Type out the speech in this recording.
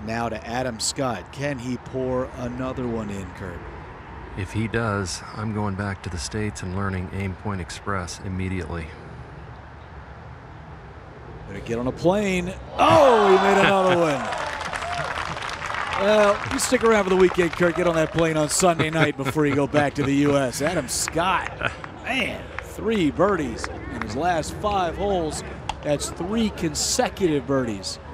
Now to Adam Scott. Can he pour another one in, Kurt? If he does, I'm going back to the States and learning Aim Point Express immediately. Gonna get on a plane. Oh, he made another one. Well, you stick around for the weekend, Kurt. Get on that plane on Sunday night before you go back to the U.S. Adam Scott, man, 3 birdies in his last 5 holes. That's 3 consecutive birdies.